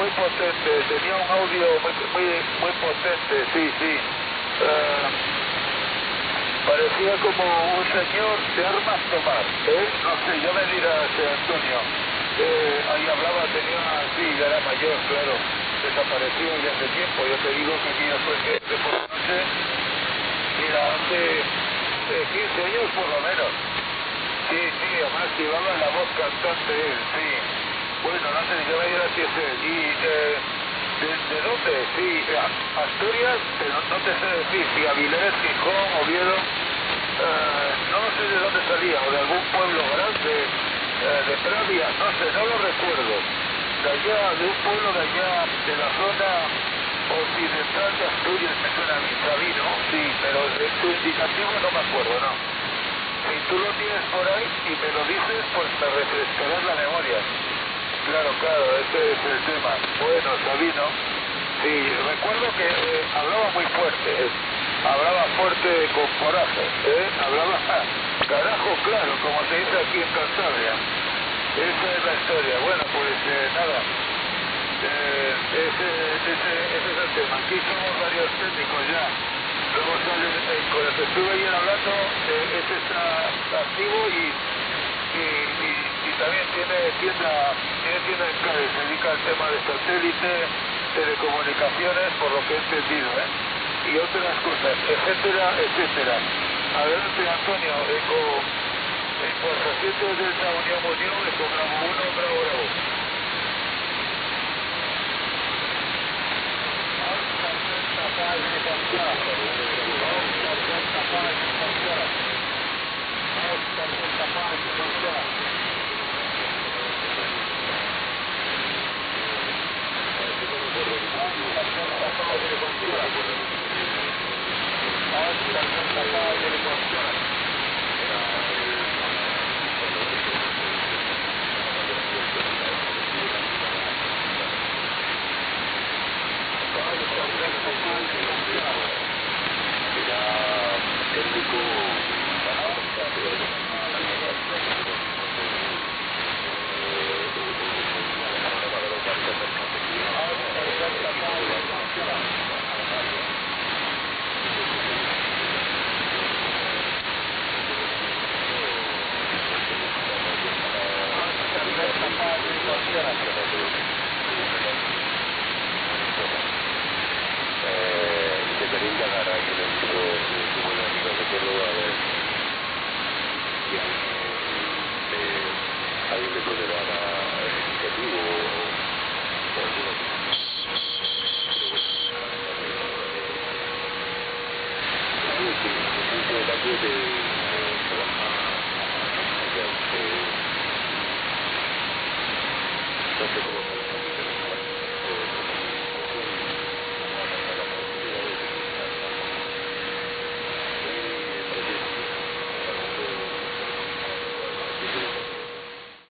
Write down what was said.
muy potente, tenía un audio muy potente, sí, sí. Parecía como un señor de armas tomar, no sé, ya me dirás, Antonio. Ahí hablaba, tenía, sí, ya era mayor, claro, desapareció ya hace tiempo. Yo te digo que ya fue que por la noche, mira, hace 15 años por lo menos. Sí, sí, además llevaba la voz cantante él, sí. Bueno, no sé, yo me diera si es él. ¿Y de dónde? Sí, Asturias, pero no te sé decir si Avilés, Gijón, Oviedo, no sé de dónde salía, o de algún pueblo grande, de Pravia, no sé, no lo recuerdo. De allá, de un pueblo de allá, de la zona occidental de Asturias, me suena a mí, Sabino, sí, pero de tu indicativo no me acuerdo, no. Si tú lo tienes por ahí y me lo dices, pues me refrescarás la memoria. Claro, claro, ese es el tema. Bueno, Sabino, sí, recuerdo que hablaba muy fuerte, hablaba fuerte con coraje, hablaba, carajo, claro, como se dice aquí en Cantabria. Esa es la historia. Bueno, pues nada, ese es el tema. Aquí somos varios técnicos ya. Luego sale, con el que estuve ayer hablando, ese está activo y también tiene tienda en Cádiz, se dedica al tema de satélite, telecomunicaciones, por lo que he entendido, y otras cosas, etcétera, etcétera. Adelante, Antonio, en 400 de esa Unión, con Bravo 1, Bravo Bravo.